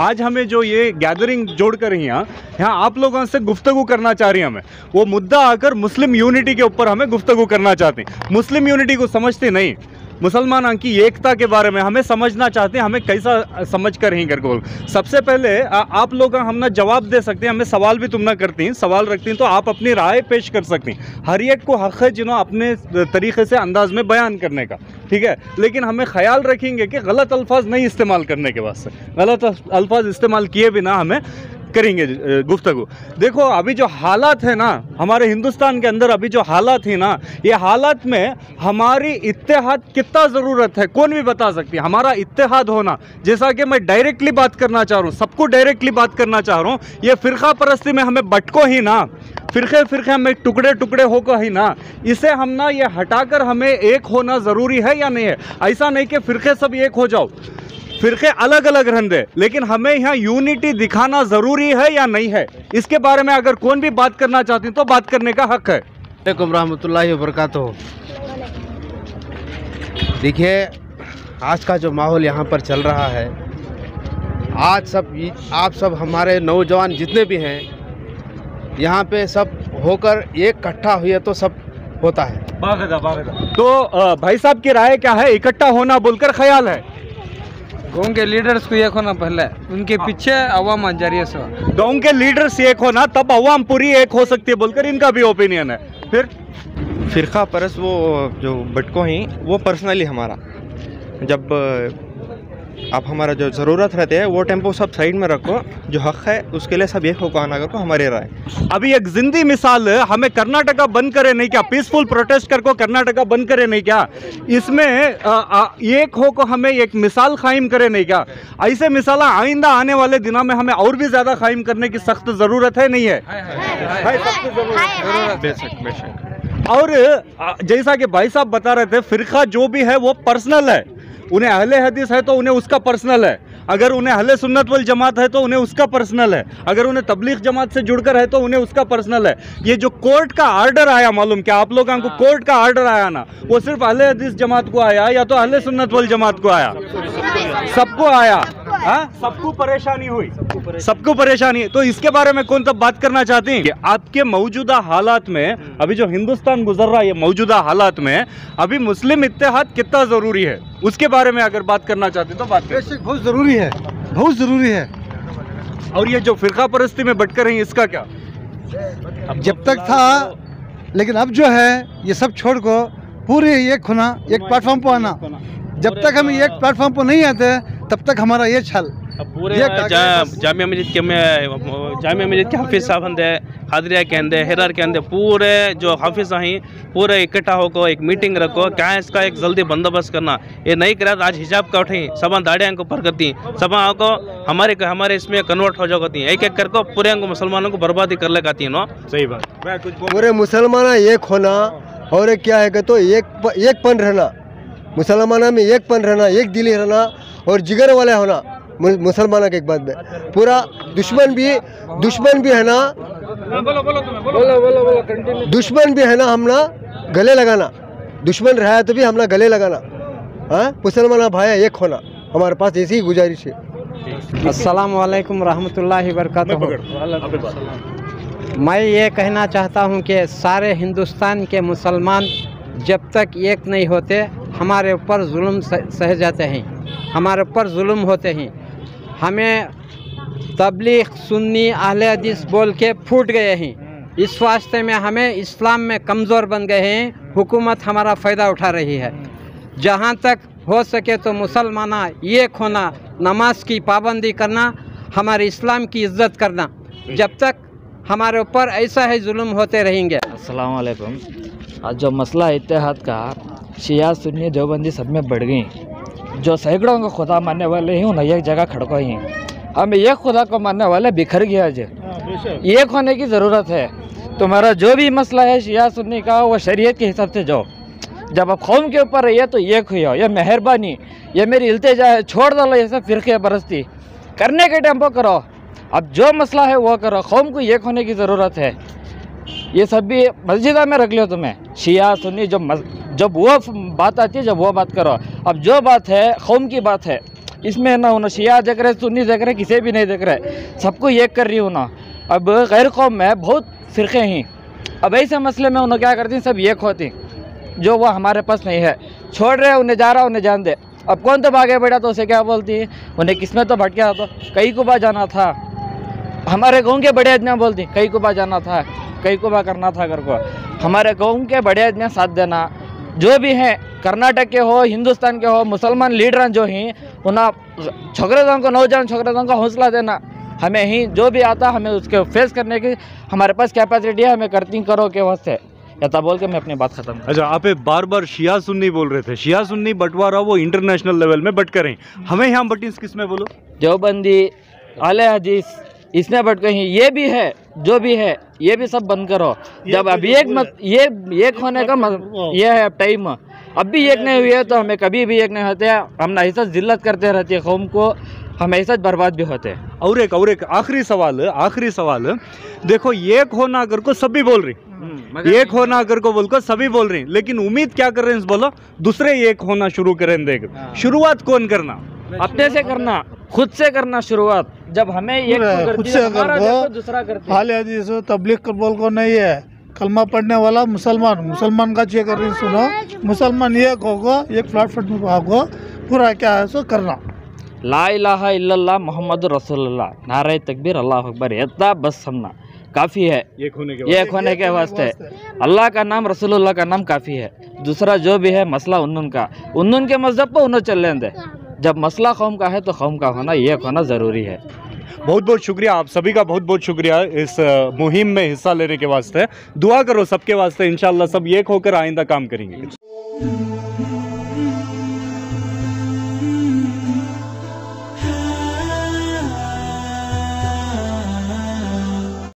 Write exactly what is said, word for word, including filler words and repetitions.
आज हमें जो ये गैदरिंग जोड़ कर यहाँ यहाँ आप लोगों से गुफ्तगू करना चाह रही हैं, हमें वो मुद्दा आकर मुस्लिम यूनिटी के ऊपर हमें गुफ्तगू करना चाहते हैं। मुस्लिम यूनिटी को समझते नहीं, मुसलमानों की एकता के बारे में हमें समझना चाहते हैं, हमें कैसा समझ कर ही करके बोल। सबसे पहले आ, आप लोग हम ना जवाब दे सकते हैं, हमें सवाल भी तुम ना करती हैं, सवाल रखती हैं तो आप अपनी राय पेश कर सकती हैं। हर एक को हक़ है जिन्हों अपने तरीक़े से अंदाज में बयान करने का, ठीक है, लेकिन हमें ख्याल रखेंगे कि गलत अल्फाज नहीं इस्तेमाल करने के वास्ते, गलत अल्फाज इस्तेमाल किए बिना हमें करेंगे गुफ्तगू। देखो अभी जो हालात है ना हमारे हिंदुस्तान के अंदर, अभी जो हालात है ना, ये हालात में हमारी इत्तेहाद कितना ज़रूरत है कौन भी बता सकती है। हमारा इत्तेहाद होना, जैसा कि मैं डायरेक्टली बात करना चाह रहा हूँ, सबको डायरेक्टली बात करना चाह रहा हूँ, ये फ़िरका परस्ती में हमें बटको ही ना, फ़िरके फ़िरके में टुकड़े टुकड़े होकर ही ना, इसे हम ना ये हटाकर हमें एक होना ज़रूरी है या नहीं है। ऐसा नहीं कि फ़िरके सब एक हो जाओ, फ़िरके अलग अलग रहने, लेकिन हमें यहाँ यूनिटी दिखाना ज़रूरी है या नहीं है, इसके बारे में अगर कौन भी बात करना चाहती हैं तो बात करने का हक़ है। वालेकुम रहमतुल्लाहि व बरकातहू। देखिए आज का जो माहौल यहाँ पर चल रहा है, आज सब आप सब हमारे नौजवान जितने भी हैं यहाँ पे सब होकर एक इकट्ठा हुए तो सब होता है। बागदा बागदा तो भाई साहब की राय क्या है, इकट्ठा होना बोलकर ख्याल है? गाँव के लीडर्स को एक होना, पहले उनके पीछे अवाम आ जा रही है सब। गाँव के लीडर्स एक होना तब अवाम पूरी एक हो सकती है बोलकर इनका भी ओपिनियन है। फिर फ़िरका परस वो जो बटको ही वो पर्सनली हमारा, जब आप हमारा जो ज़रूरत रहते हैं वो टेम्पो सब साइड में रखो, जो हक़ है उसके लिए सब एक होकर आना करो, हमारी राय। अभी एक जिंदी मिसाल हमें कर्नाटका बंद करे नहीं क्या, पीसफुल प्रोटेस्ट कर को कर्नाटका बंद करे नहीं क्या, इसमें आ, आ, एक हो को हमें एक मिसाल कायम करे नहीं क्या। ऐसे मिसाल आइंदा आने वाले दिनों में हमें और भी ज़्यादा कायम करने की सख्त ज़रूरत है नहीं है? और जैसा कि भाई साहब बता रहे थे, फ़िरका जो भी है वो पर्सनल है, उन्हें अहले हदीस है तो उन्हें उसका पर्सनल है, अगर उन्हें अहले सुन्नत वल जमात है तो उन्हें उसका पर्सनल है, अगर उन्हें तबलीग जमात से जुड़कर है तो उन्हें उसका पर्सनल है। ये जो कोर्ट का आर्डर आया, मालूम क्या आप लोगों को कोर्ट का आर्डर आया ना, वो सिर्फ अहले हदीस जमात को आया या तो अहले सुन्नत वल जमात को आया? सबको आया। हाँ, सबको परेशानी हुई, सबको परेशानी। तो इसके बारे में कौन तब बात करना चाहते हैं कि आपके मौजूदा हालात में, अभी जो हिंदुस्तान गुजर रहा है मौजूदा हालात में, अभी मुस्लिम इत्तेहाद कितना ज़रूरी है उसके बारे में अगर बात करना चाहते हैं तो बात करें। बहुत ज़रूरी है, बहुत ज़रूरी है। और ये जो फ़िरका परस्ती में बटकर हैं इसका क्या? जब तक था, लेकिन अब जो है ये सब छोड़ को पूरे एक होना, एक प्लेटफॉर्म पर आना। जब तक हम एक प्लेटफॉर्म पर नहीं आते तब तक हमारा ये छल पूरे जामिया मस्जिद के में जामिया मस्जिद के हाफिज साहब अंदे, हादरिया के अंदे, हिरार के अंदे, पूरे जो हाफिज हैं पूरे इकट्ठा होकर एक मीटिंग रखो, क्या इसका एक जल्दी बंदोबस्त करना। ये नहीं करा तो आज हिजाब का उठी सब दाड़ियाँ को पर करती, सब को हमारे हमारे इसमें कन्वर्ट हो जाती, एक एक करके पूरे मुसलमानों को बर्बादी कर लगाती है ना। सही बात। पूरे मुसलमान एक होना और क्या है कि तो एक एक पन रहना, मुसलमाना में एक पन रहना, एक दिली रहना और जिगर वाले होना मुसलमाना के एक बात में। पूरा दुश्मन भी दुश्मन भी है ना, दुश्मन भी है ना, हम ना गले लगाना, दुश्मन रहा है तो भी हम ना गले लगाना। हाँ, मुसलमान भाई एक होना, हमारे पास ऐसी ही गुजारिश है। अस्सलाम वालेकुम रहमतुल्लाहि व बरकातहू। मैं ये कहना चाहता हूँ कि सारे हिंदुस्तान के मुसलमान जब तक एक नहीं होते हमारे ऊपर जुल्म सह जाते हैं, हमारे ऊपर जुल्म होते हैं। हमें तबलीग सुन्नी अहले हदीस बोल के फूट गए हैं, इस वास्ते में हमें इस्लाम में कमज़ोर बन गए हैं। हुकूमत हमारा फ़ायदा उठा रही है। जहाँ तक हो सके तो मुसलमाना एक होना, नमाज की पाबंदी करना, हमारे इस्लाम की इज़्ज़त करना। जब तक हमारे ऊपर ऐसा है जुल्म होते रहेंगे। अस्सलाम वालेकुम। आज जो मसला इत्तेहाद का, शिया सुन्नी देवबंदी सब में बढ़ गई, जो सैकड़ों को खुदा मानने वाले हैं उन्हें एक जगह खड़को ही हैं। हम एक खुदा को मानने वाले बिखर गया आज, एक होने की ज़रूरत है। तुम्हारा जो भी मसला है शिया सुन्नी का, वो शरीयत के हिसाब से जाओ। जब आप कौम के ऊपर रहिए तो एक हुई हो, यह मेहरबानी, ये मेरी इल्तिजा है, छोड़ दो ये सब फ़िरके परस्ती करने के टेम्पो करो। अब जो मसला है वो करो, कौम को एक होने की ज़रूरत है। ये सब भी मस्जिदा में रख लो तुम्हें, शिया सुन्नी जो जब वो बात आती है जब वो बात करो। अब जो बात है कौम की बात है, इसमें ना उन्हें शिया देख रहे, सुन्नी देख रहे, किसी भी नहीं देख रहे, सबको एक कर रही हूँ ना। अब गैर कौम में बहुत फ़िरक़े हैं, अब ऐसे मसले में उन्हें क्या करती हैं, सब एक होती, जो वो हमारे पास नहीं है। छोड़ रहे उन्हें जा रहा, उन्हें जान दे। अब कौन तो भागे बैठा तो उसे क्या बोलती है, उन्हें किसमें तो भटका तो कई कुबा जाना था। हमारे गाँव के बड़े आदमियाँ बोलती कई कुबा जाना था, कई कुबा करना था घर को। हमारे गाँव के बड़े आदमियाँ साथ देना, जो भी हैं कर्नाटक के हो, हिंदुस्तान के हो, मुसलमान लीडर जो हैं उन्हें छोकरे को, नौजवान छोकरे का हौसला देना। हमें ही जो भी आता हमें उसके फेस करने की हमारे पास कैपेसिटी है, हमें करती करो के वास्ते ऐसा बोल के मैं अपनी बात खत्म। अच्छा, आप ये बार बार शिया सुन्नी बोल रहे थे, शिया सुन्नी बंटवारा वो इंटरनेशनल लेवल में बट करें, हमें यहाँ बटीस किस में बोलो? देवबंदी, आले हदीस, इसमें बट कहीं ये भी है, जो भी है ये भी सब बंद करो। जब अभी एक मत ये एक होने का मत, ये है अब टाइम, अब भी एक नहीं हुई है तो हमें कभी भी एक नहीं होते हैं। हम ऐसा जिल्लत करते रहते हैं कौम को, हम ऐसा बर्बाद भी होते हैं। और एक और एक आखिरी सवाल आखिरी सवाल देखो, एक होना अगर को सभी बोल रही, एक होना अगर को बोल को सभी बोल रही, लेकिन उम्मीद क्या कर रहे हैं बोलो, दूसरे एक होना शुरू करें। देख शुरुआत कौन करना? अपने से करना, खुद से करना शुरुआत। जब हमें एक खुद से अगर वो दूसरा करते हाल हदीस तबलीग कबूल को नहीं है, कलमा पढ़ने वाला मुसलमान मुसलमान का चेक कर रही सुनो, मुसलमान एक होगा, एक प्लेटफॉर्म में भागो, पूरा क्या है सो करना। ला इलाहा इल्लल्लाह मोहम्मद रसूलुल्लाह, नारे तकबीर, अल्लाह अकबर, इतना बस हमना काफ़ी है। एक होने के एक होने के वास्ते अल्लाह का नाम, रसूलुल्लाह का नाम काफ़ी है। दूसरा जो भी है मसला उन्नन का, उन्नन के मज़हब पर उन्हें चल लें दे। जब मसला कौम का है तो कौम का होना, एक होना ज़रूरी है। बहुत बहुत शुक्रिया, आप सभी का बहुत बहुत शुक्रिया इस मुहिम में हिस्सा लेने के वास्ते। दुआ करो सबके वास्ते, इंशाल्लाह सब एक होकर आइंदा काम करेंगे।